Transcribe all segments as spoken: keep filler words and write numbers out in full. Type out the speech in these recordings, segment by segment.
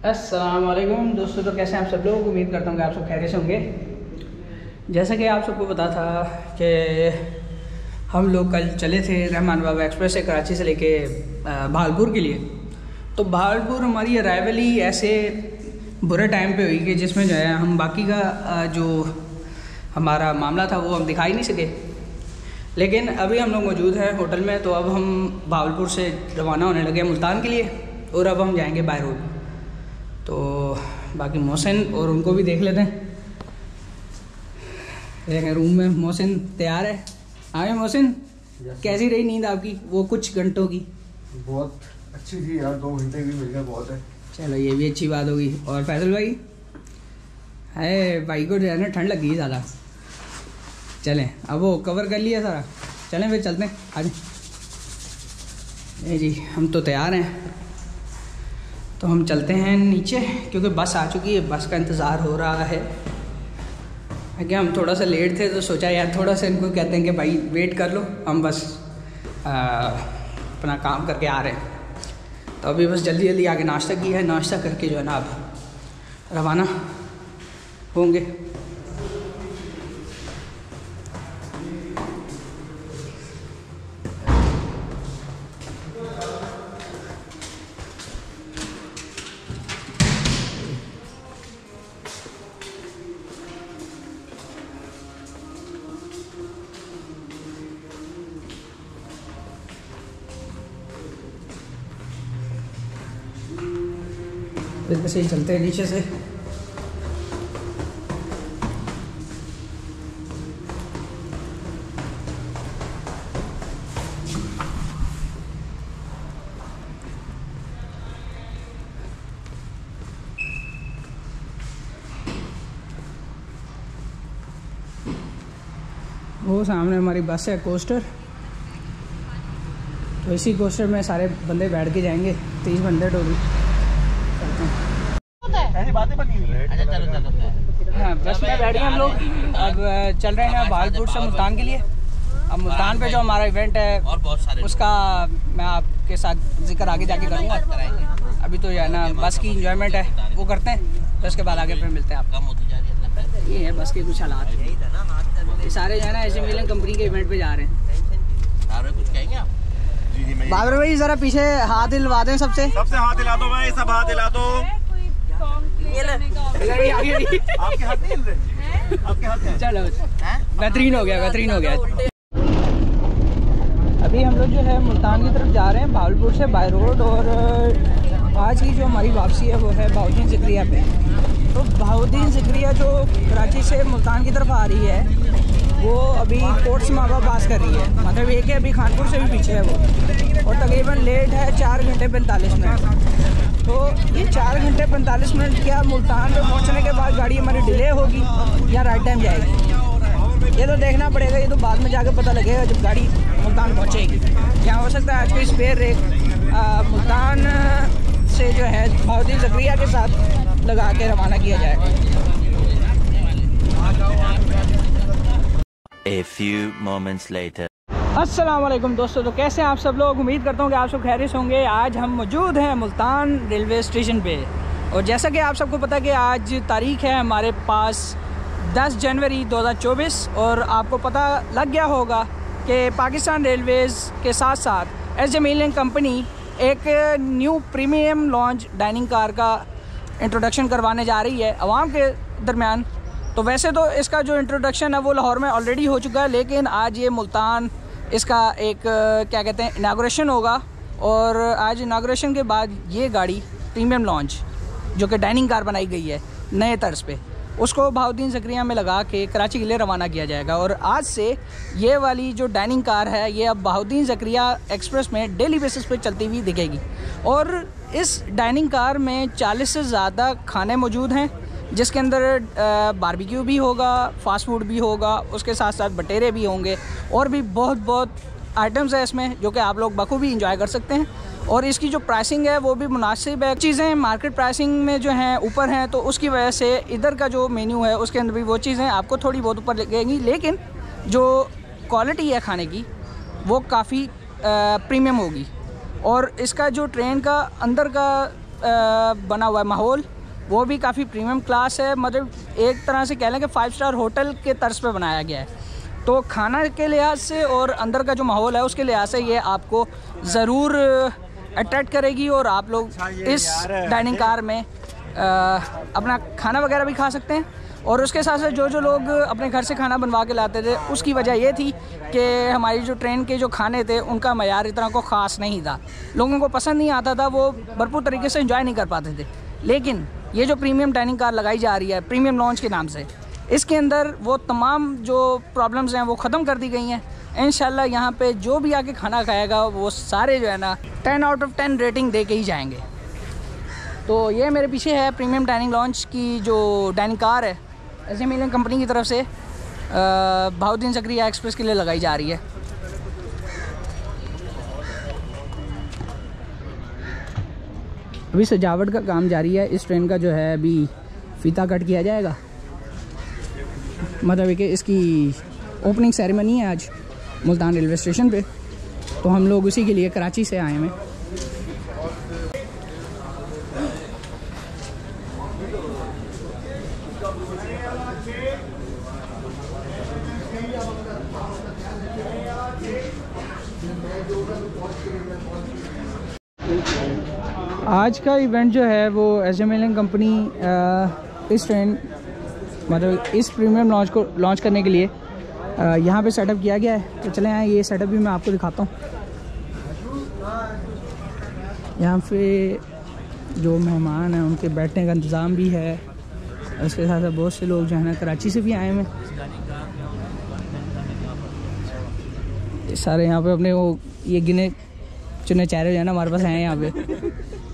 अस्सलाम वालेकुम दोस्तों, तो कैसे हैं आप सब लोग। उम्मीद करता हूँ कि आप सब खैरियत से होंगे। जैसा कि आप सबको पता था कि हम लोग कल चले थे रहमान बाबा एक्सप्रेस से कराची से लेके भागलपुर के लिए। तो भागलपुर हमारी अराइवल ही ऐसे बुरे टाइम पे हुई कि जिसमें जो है हम बाकी का जो हमारा मामला था वो हम दिखा ही नहीं सके। लेकिन अभी हम लोग मौजूद हैं होटल में। तो अब हम भागलपुर से रवाना होने लगे मुल्तान के लिए और अब हम जाएंगे बाय रोड। तो बाकी मोहसिन और उनको भी देख लेते हैं। देखें रूम में मोहसिन तैयार है। आए मोहसिन, कैसी रही नींद आपकी वो कुछ घंटों की? बहुत अच्छी थी यार, दो घंटे भी मिल गया, बहुत है। चलो ये भी अच्छी बात होगी। और फैसल भाई है, भाई को जो है ना ठंड लग गई ज़्यादा। चलें, अब वो कवर कर लिया सारा, चलें फिर चलते हैं। आज जी हम तो तैयार हैं, तो हम चलते हैं नीचे क्योंकि बस आ चुकी है, बस का इंतज़ार हो रहा है। आगे हम थोड़ा सा लेट थे तो सोचा यार थोड़ा सा इनको कहते हैं कि भाई वेट कर लो, हम बस आ, अपना काम करके आ रहे हैं। तो अभी बस जल्दी जल्दी आगे नाश्ता किया है, नाश्ता करके जो है ना अब रवाना होंगे। इधर से ही चलते हैं नीचे से। वो सामने हमारी बस है कोस्टर। तो इसी कोस्टर में सारे बंदे बैठ के जाएंगे, तीस बंदे टोटल। ऐसी बातें बनी हुई है। अच्छा चलो चलो। हाँ बस में बैठ गए हम लोग। अब चल रहे हैं भागलपुर से मुल्तान के लिए। अब मुल्तान पे जो हमारा इवेंट है और बहुत सारे उसका मैं आपके साथ जिक्र आगे जाके करूँगा। अभी तो जो है ना बस की इंजॉयमेंट है वो करते हैं, तो उसके बाद आगे फिर मिलते हैं आपको। ये है बस के कुछ हालात। ये सारे जो है ना एस एम कंपनी के इवेंट पे जा रहे हैं। कुछ कहेंगे आप? बाबर भाई जरा पीछे हाथ हिलवा दें सबसे सबसे हाथ हिला दो भाई, सब हाथ हिला दो। आपके हाथ नहीं हिल रहे? आपके हाथ हैं? चलो बेहतरीन हो गया, बेहतरीन हो गया। अभी हम लोग जो है मुल्तान की तरफ जा रहे हैं भागलपुर से बाय रोड। और आज की जो हमारी वापसी है वो है बहाउद्दीन ज़िक्रिया पे। तो बहाउद्दीन ज़िक्रिया जो कराची से मुल्तान की तरफ आ रही है वो अभी कोट समावा पास कर रही है। मतलब एक है अभी खानपुर से भी पीछे है वो, और तकरीबन लेट है चार घंटे पैंतालीस मिनट। तो ये चार घंटे पैंतालीस मिनट क्या मुल्तान पे पहुंचने के बाद गाड़ी हमारी डिले होगी या राइट टाइम जाएगी, ये तो देखना पड़ेगा। ये तो बाद में जाकर पता लगेगा जब गाड़ी मुल्तान पहुंचेगी। क्या हो सकता है आज कोई स्पेयर रेक मुल्तान से जो है बहाउद्दीन ज़िक्रिया के साथ लगा के रवाना किया जाए। A few moments later. अस्सलाम वालेकुम दोस्तों, तो कैसे हैं आप सब लोग। उम्मीद करता हूँ कि आप सब खैरियत होंगे। आज हम मौजूद हैं मुल्तान रेलवे स्टेशन पे। और जैसा कि आप सबको पता है कि आज तारीख़ है हमारे पास दस जनवरी दो हज़ार चौबीस। और आपको पता लग गया होगा कि पाकिस्तान रेलवेज़ के साथ साथ एस जमील कंपनी एक new premium launch dining car का इंट्रोडक्शन करवाने जा रही है आवाम के दरमियान। तो वैसे तो इसका जो इंट्रोडक्शन है वो लाहौर में ऑलरेडी हो चुका है, लेकिन आज ये मुल्तान इसका एक क्या कहते हैं इनाग्रेशन होगा। और आज इनाग्रेशन के बाद ये गाड़ी प्रीमियम लॉन्च जो कि डाइनिंग कार बनाई गई है नए तर्ज पे, उसको बहाउद्दीन ज़िक्रिया में लगा के कराची के लिए रवाना किया जाएगा। और आज से ये वाली जो डाइनिंग कार है ये अब बहाउद्दीन ज़िक्रिया एक्सप्रेस में डेली बेसिस पे चलती हुई दिखेगी। और इस डाइनिंग कार में चालीस से ज़्यादा खाने मौजूद हैं, जिसके अंदर बारबेक्यू भी होगा, फास्ट फूड भी होगा, उसके साथ साथ बटेरे भी होंगे और भी बहुत बहुत आइटम्स है इसमें जो कि आप लोग बखूबी इंजॉय कर सकते हैं। और इसकी जो प्राइसिंग है वो भी मुनासिब है। चीज़ें मार्केट प्राइसिंग में जो हैं ऊपर हैं, तो उसकी वजह से इधर का जो मेन्यू है उसके अंदर भी वो चीज़ें आपको थोड़ी बहुत ऊपर लगेंगी, लेकिन जो क्वालिटी है खाने की वो काफ़ी प्रीमियम होगी। और इसका जो ट्रेन का अंदर का बना हुआ है माहौल, वो भी काफ़ी प्रीमियम क्लास है। मतलब एक तरह से कह लें कि फाइव स्टार होटल के तर्ज पे बनाया गया है। तो खाना के लिहाज से और अंदर का जो माहौल है उसके लिहाज से ये आपको ज़रूर अट्रैक्ट करेगी और आप लोग इस डाइनिंग कार में आ, अपना खाना वगैरह भी खा सकते हैं। और उसके साथ साथ जो जो लोग अपने घर से खाना बनवा के लाते थे उसकी वजह ये थी कि हमारी जो ट्रेन के जो खाने थे उनका मयार इतना को ख़ास नहीं था, लोगों को पसंद नहीं आता था, वो भरपूर तरीके से एंजॉय नहीं कर पाते थे। लेकिन ये जो प्रीमियम डाइनिंग कार लगाई जा रही है प्रीमियम लॉन्च के नाम से, इसके अंदर वो तमाम जो प्रॉब्लम्स हैं वो ख़त्म कर दी गई हैं। इंशाल्लाह यहाँ पे जो भी आके खाना खाएगा वो सारे जो है ना ten out of ten rating दे के ही जाएंगे। तो ये मेरे पीछे है प्रीमियम डाइनिंग लॉन्च की जो डाइनिंग कार है एस एम एल कंपनी की तरफ से बहाउद्दीन ज़करिया एक्सप्रेस के लिए लगाई जा रही है। अभी सजावट का काम जारी है। इस ट्रेन का जो है अभी फीता कट किया जाएगा, मतलब कि इसकी ओपनिंग सेरेमनी है आज मुल्तान रेलवे स्टेशन पे। तो हम लोग उसी के लिए कराची से आए हैं। आज का इवेंट जो है वो एस एम एल कंपनी इस ट्रेन मतलब इस प्रीमियम लॉन्च को लॉन्च करने के लिए यहाँ पे सेटअप किया गया है। तो चले आए, ये सेटअप भी मैं आपको दिखाता हूँ। यहाँ पे जो मेहमान हैं उनके बैठने का इंतज़ाम भी है। उसके साथ साथ बहुत से लोग जो है ना कराची से भी आए हैं। ये सारे यहाँ पे अपने वो ये गिने चुने चेहरे जो है ना हमारे पास हैं यहाँ पे।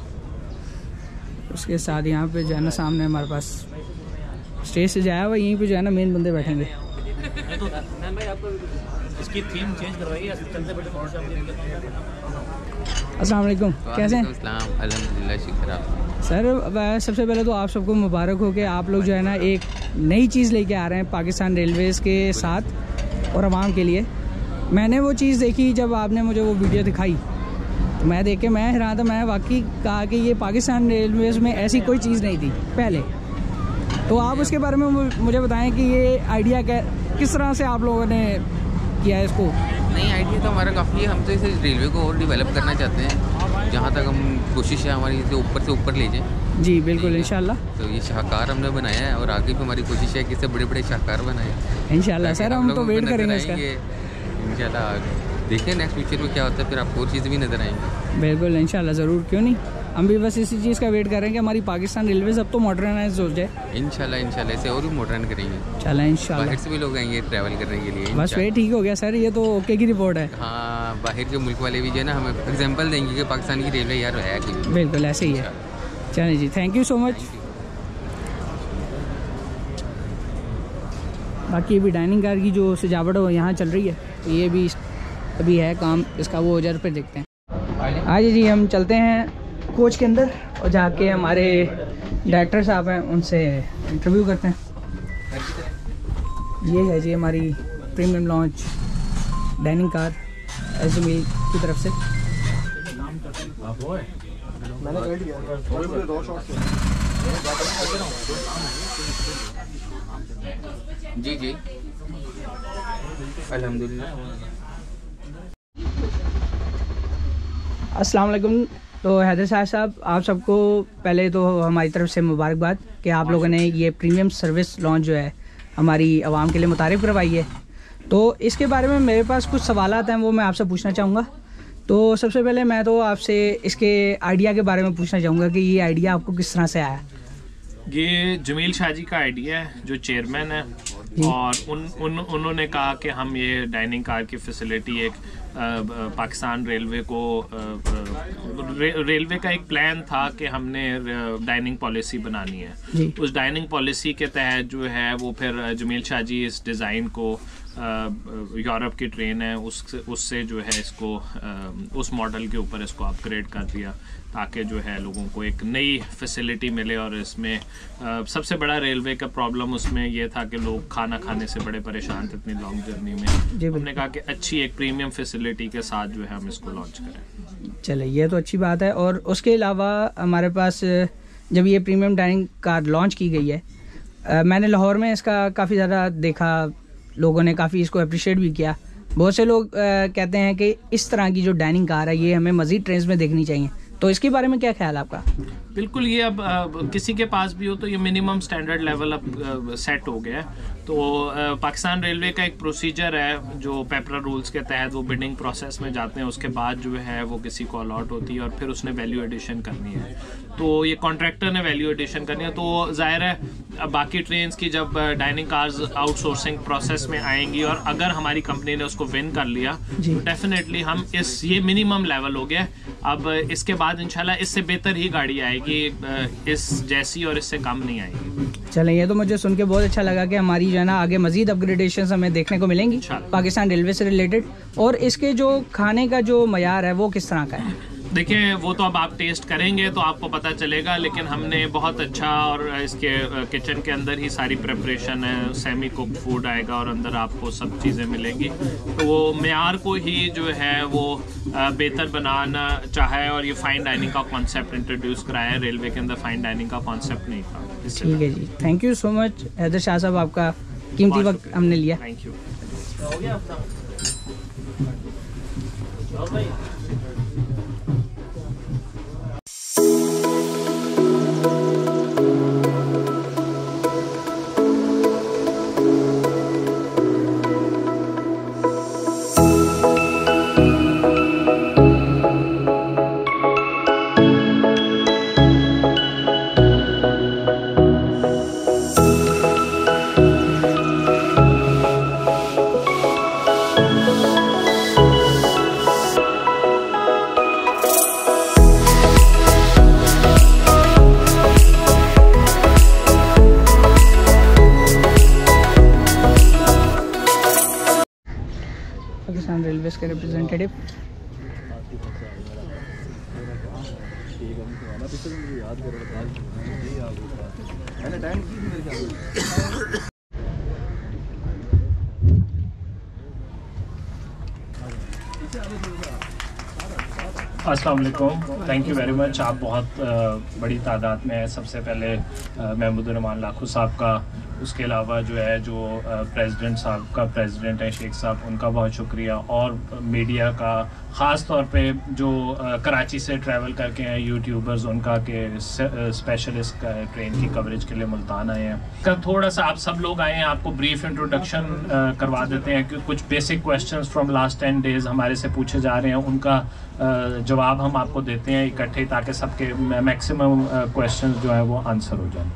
उसके साथ यहाँ पे जो है ना सामने हमारे पास स्टेज से जाया हुआ, यहीं पे जो है ना मेन बंदे बैठेंगे। इसकी थीम चेंज करवाइए। अस्सलाम वालेकुम, कैसे हैं? अल्हम्दुलिल्लाह, शुक्र आप। सर सबसे पहले तो आप सबको मुबारक हो कि आप लोग जो है ना एक नई चीज़ लेके आ रहे हैं पाकिस्तान रेलवेज़ के साथ और आवाम के लिए। मैंने वो चीज़ देखी जब आपने मुझे वो वीडियो दिखाई, तो मैं देख के मैं हैरान था। मैं वाकई कहा कि ये पाकिस्तान रेलवेज़ में ऐसी कोई चीज़ नहीं थी पहले। तो आप उसके बारे में मुझे बताएं कि ये आइडिया क्या, किस तरह से आप लोगों ने किया है इसको? नहीं, आइडिया तो हमारा काफ़ी है। हम तो इसे रेलवे को और डेवलप करना चाहते हैं। जहाँ तक हम कोशिश है हमारी इसे ऊपर से ऊपर ले जाएं। जी बिल्कुल, इंशाल्लाह। तो ये शाहकार हमने बनाया है और आगे भी हमारी कोशिश है कि इससे बड़े बड़े शाहकार बनाए इंशाल्लाह। सर हम तो वेट करेंगे इसका इंशाल्लाह। देखिए नेक्स्ट फ्यूचर में क्या होता है, फिर आपको और चीज़ें भी नज़र आएंगी। बिल्कुल इंशाल्लाह, ज़रूर, क्यों नहीं। हम भी बस इसी चीज़ का वेट कर रहे हैं कि हमारी पाकिस्तान रेलवे अब तो मॉडर्नाइज हो जाए। इंशाल्लाह इंशाल्लाह इसे और भी मॉडर्न करेंगे। चला इंशाल्लाह। बाहर से भी लोग आएंगे ट्रैवल करने के लिए। बस वे ठीक हो गया सर, ये तो ओके की रिपोर्ट है। हाँ, बाहर के मुल्क वाले भी जो है ना हमें एग्जाम्पल देंगे कि पाकिस्तान की रेलवे यार है कि बिल्कुल ऐसे ही है। चलिए जी, थैंक यू सो मच। बाकी अभी डाइनिंग कार की जो सजावट हो यहाँ चल रही है, तो ये भी अभी है काम इसका, वो उधर पे देखते हैं। आज जी हम चलते हैं कोच के अंदर और जाके हमारे डायरेक्टर साहब हैं उनसे इंटरव्यू करते हैं। ये है जी हमारी premium launch dining car S M L की तरफ से। जी जी अल्हम्दुलिल्लाह। अस्सलाम वालेकुम। तो हैदर शाह साहब, आप सबको पहले तो हमारी तरफ से मुबारकबाद कि आप लोगों ने ये प्रीमियम सर्विस लॉन्च जो है हमारी आवाम के लिए मुतारिफ करवाई है। तो इसके बारे में मेरे पास कुछ सवालात हैं, वो मैं आपसे पूछना चाहूँगा। तो सबसे पहले मैं तो आपसे इसके आइडिया के बारे में पूछना चाहूँगा कि ये आइडिया आपको किस तरह से आया? ये जमील शाह जी का आइडिया है जो चेयरमैन है, और उन, उन उन्होंने कहा कि हम ये डाइनिंग कार की फैसिलिटी एक आ, पाकिस्तान रेलवे को आ, रे, रेलवे का एक प्लान था कि हमने डाइनिंग पॉलिसी बनानी है। उस डाइनिंग पॉलिसी के तहत जो है वो फिर जमील शाह जी इस डिज़ाइन को यूरोप की ट्रेन है उस उससे जो है इसको आ, उस मॉडल के ऊपर इसको अपग्रेड कर दिया ताकि जो है लोगों को एक नई फैसिलिटी मिले। और इसमें आ, सबसे बड़ा रेलवे का प्रॉब्लम उसमें यह था कि लोग खाना खाने से बड़े परेशान थे इतनी लॉन्ग जर्नी में। हमने कहा कि अच्छी एक प्रीमियम फैसिलिटी के साथ जो है हम इसको लॉन्च करें। चले, ये तो अच्छी बात है। और उसके अलावा हमारे पास जब ये प्रीमियम डाइनिंग कार लॉन्च की गई है, आ, मैंने लाहौर में इसका काफ़ी ज़्यादा देखा, लोगों ने काफ़ी इसको अप्रिशिएट भी किया। बहुत से लोग आ, कहते हैं कि इस तरह की जो डाइनिंग कार है ये हमें मज़ीद ट्रेंड्स में देखनी चाहिए, तो इसके बारे में क्या ख्याल है आपका? बिल्कुल, ये अब, अब किसी के पास भी हो तो ये मिनिमम स्टैंडर्ड लेवल अब सेट हो गया है। तो पाकिस्तान रेलवे का एक प्रोसीजर है जो पेपरा रूल्स के तहत वो बिडिंग प्रोसेस में जाते हैं, उसके बाद जो है वो किसी को अलॉट होती है और फिर उसने वैल्यू एडिशन करनी है। तो ये कॉन्ट्रैक्टर ने वैल्यू एडिशन करनी है। तो जाहिर है अब बाकी ट्रेन्स की जब डाइनिंग कार्स आउटसोर्सिंग प्रोसेस में आएंगी और अगर हमारी कंपनी ने उसको विन कर लिया तो डेफिनेटली हम इस ये मिनिमम लेवल हो गया। अब इसके बाद इंशाल्लाह इससे बेहतर ही गाड़ी आएगी, इस जैसी और इससे कम नहीं आएगी। चलें, ये तो मुझे सुन के बहुत अच्छा लगा कि हमारी जो है ना आगे मजीद अपग्रेडेशन हमें देखने को मिलेंगी पाकिस्तान रेलवे से रिलेटेड। और इसके जो खाने का जो मयार है वो किस तरह का है? देखिए, वो तो अब आप टेस्ट करेंगे तो आपको पता चलेगा, लेकिन हमने बहुत अच्छा, और इसके किचन के अंदर ही सारी प्रिपरेशन है, सेमी कुक फूड आएगा और अंदर आपको सब चीज़ें मिलेंगी। तो वो मेयार को ही जो है वो बेहतर बनाना चाहे और ये फाइन डाइनिंग का कॉन्सेप्ट इंट्रोड्यूस कराया है। रेलवे के अंदर फाइन डाइनिंग का कॉन्सेप्ट नहीं था। ठीक है जी, thank you so much Haider Shah साहब, आपका कीमती वक्त हमने लिया। Thank you. पाकिस्तान रेलवे के रिप्रेजेंटेटिव अस्सलाम वालेकुम, थैंक यू वेरी मच। आप बहुत uh, बड़ी तादाद में है। सबसे पहले uh, महमूदुर रहमान लाखू साहब का, उसके अलावा जो है जो प्रेसिडेंट uh, साहब का प्रेसिडेंट है शेख साहब, उनका बहुत शुक्रिया। और मीडिया का ख़ास तौर पे जो uh, कराची से ट्रैवल करके हैं यूट्यूबर्स, उनका के स्पेशलिस्ट का ट्रेन की कवरेज के लिए मुल्तान आए हैं। कल थोड़ा सा आप सब लोग आए हैं, आपको ब्रीफ इंट्रोडक्शन uh, करवा देते हैं कि कुछ basic questions from last ten days हमारे से पूछे जा रहे हैं, उनका uh, जवाब हम आपको देते हैं इकट्ठे, ताकि सबके मैक्सिमम क्वेश्चंस जो है वो आंसर हो जाए।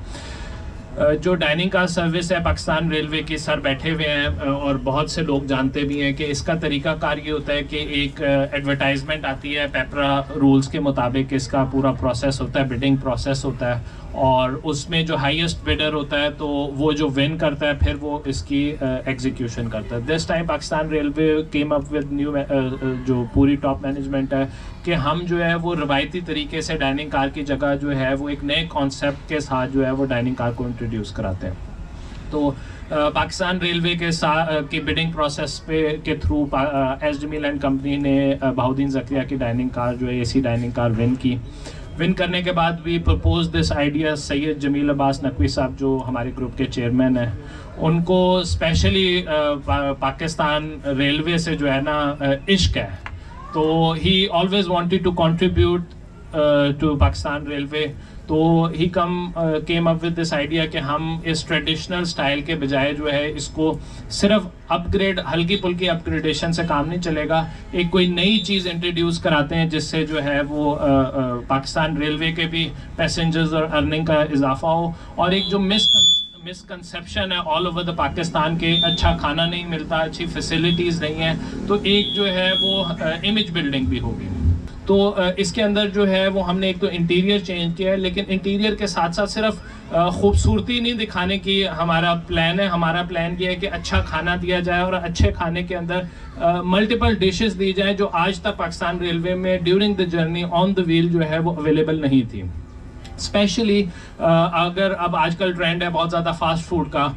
जो डाइनिंग कार सर्विस है पाकिस्तान रेलवे के, सर बैठे हुए हैं और बहुत से लोग जानते भी हैं कि इसका तरीकाकार ये होता है कि एक एडवर्टाइजमेंट आती है, पेपरा रूल्स के मुताबिक इसका पूरा प्रोसेस होता है, बिडिंग प्रोसेस होता है, और उसमें जो हाईएस्ट बिडर होता है तो वो जो विन करता है फिर वो इसकी एग्जीक्यूशन करता है। This time Pakistan railway came up with new, जो पूरी टॉप मैनेजमेंट है, कि हम जो है वो रवायती तरीके से डाइनिंग कार की जगह जो है वो एक नए कॉन्सेप्ट के साथ जो है वो डाइनिंग कार को इंट्रोड्यूस कराते हैं। तो पाकिस्तान रेलवे के साथ की बिडिंग प्रोसेस पे के through S Jameel and company ने बहाउद्दीन ज़किया की डाइनिंग कार जो है एसी डाइनिंग कार विन की। विन करने के बाद भी propose this idea Syed Jameel Abbas Naqvi साहब जो हमारे ग्रुप के चेयरमैन हैं, उनको स्पेशली पा, पाकिस्तान रेलवे से जो है ना इश्क है, तो he always wanted to contribute to Pakistan railway. तो he come came up with this idea कि हम इस ट्रेडिशनल स्टाइल के बजाय जो है इसको सिर्फ अपग्रेड, हल्की पुल्की अपग्रेडेशन से काम नहीं चलेगा, एक कोई नई चीज़ इंट्रोड्यूस कराते हैं जिससे जो है वो आ, आ, पाकिस्तान रेलवे के भी पैसेंजर्स और अर्निंग का इजाफा हो। और एक जो मिस मिसकंसेप्शन है ऑल ओवर द पाकिस्तान के, अच्छा खाना नहीं मिलता, अच्छी फैसिलिटीज़ नहीं है, तो एक जो है वो इमेज बिल्डिंग भी होगी। तो इसके अंदर जो है वो हमने एक तो इंटीरियर चेंज किया है, लेकिन इंटीरियर के साथ साथ सिर्फ खूबसूरती नहीं दिखाने की हमारा प्लान है। हमारा प्लान ये है कि अच्छा खाना दिया जाए और अच्छे खाने के अंदर मल्टीपल डिशेस दी जाए जो आज तक पाकिस्तान रेलवे में during the journey on the wheel जो है वो अवेलेबल नहीं थी। स्पेशली अगर अब आजकल ट्रेंड है बहुत ज़्यादा फास्ट फूड का,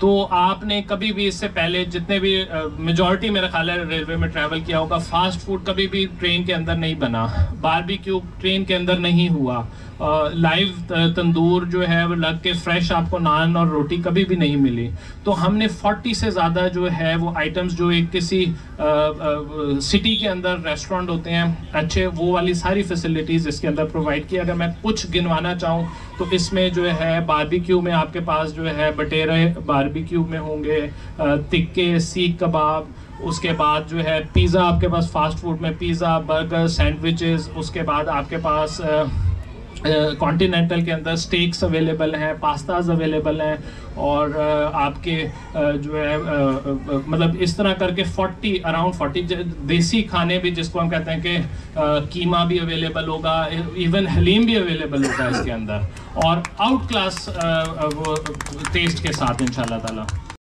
तो आपने कभी भी इससे पहले जितने भी मेजॉरिटी मेरा ख्याल है रेलवे में ट्रैवल किया होगा, फास्ट फूड कभी भी ट्रेन के अंदर नहीं बना, बारबेक्यू ट्रेन के अंदर नहीं हुआ, लाइव तंदूर जो है वो लग के फ्रेश आपको नान और रोटी कभी भी नहीं मिली। तो हमने चालीस से ज़्यादा जो है वो आइटम्स जो एक किसी सिटी के अंदर रेस्टोरेंट होते हैं अच्छे, वो वाली सारी फैसिलिटीज़ इसके अंदर प्रोवाइड की। अगर मैं कुछ गिनवाना चाहूँ तो इसमें जो है बारबेक्यू में आपके पास जो है बटेरे बारबेक्यू में होंगे, तिक्के, सीख कबाब, उसके बाद जो है पिज़्ज़ा आपके पास फास्ट फूड में पिज़्ज़ा, बर्गर, सैंडविचेस, उसके बाद आपके पास कॉन्टिनेंटल uh, के अंदर स्टेक्स अवेलेबल हैं, पास्ताज अवेलेबल हैं, और uh, आपके uh, जो है uh, uh, मतलब इस तरह करके चालीस अराउंड चालीस देसी खाने भी जिसको हम कहते हैं कि uh, कीमा भी अवेलेबल होगा, इवन हलीम भी अवेलेबल होगा इसके अंदर, और आउट क्लास uh, वो टेस्ट के साथ इंशाल्लाह ताला।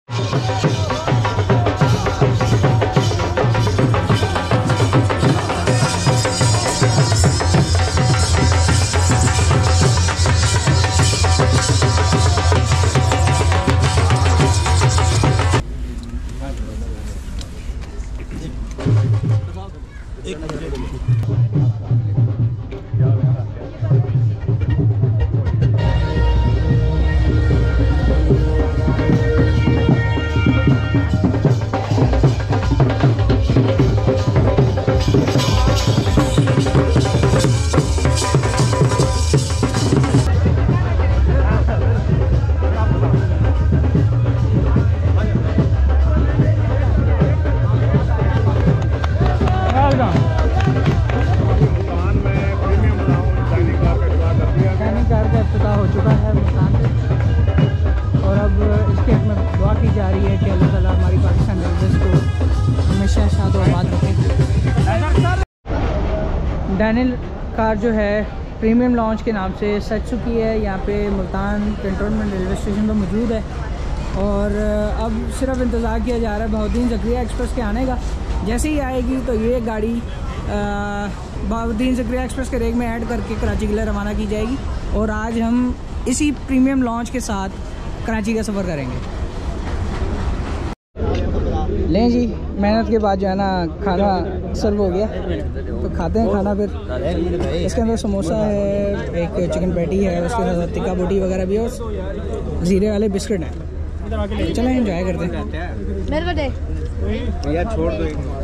हो चुका है मुल्तान में, और अब इसके में दुआ की जा रही है कि अल्लाह ताला हमारी पाकिस्तान रेलवेज़ को हमेशा शाद और आबाद रखें। डैनियल कार जो है प्रीमियम लॉन्च के नाम से सज चुकी है, यहाँ पे मुल्तान कैंटोनमेंट रेलवे स्टेशन पर मौजूद है, और अब सिर्फ इंतज़ार किया जा रहा है बहाउद्दीन ज़करिया एक्सप्रेस के आने का। जैसे ही आएगी तो ये गाड़ी बहाउद्दीन ज़करिया एक्सप्रेस के रेक में ऐड करके कराची के लिए रवाना की जाएगी, और आज हम इसी प्रीमियम लॉन्च के साथ कराची का सफ़र करेंगे। लें जी, मेहनत के बाद जो है ना खाना सर्व हो गया, तो खाते हैं खाना। फिर इसके अंदर समोसा है, एक चिकन पैटी है, उसके साथ टिक्का बोटी वगैरह भी है, और ज़ीरे वाले बिस्किट हैं। चलें एंजॉय करते हैं। मेरे को दे यार छोड़ दो।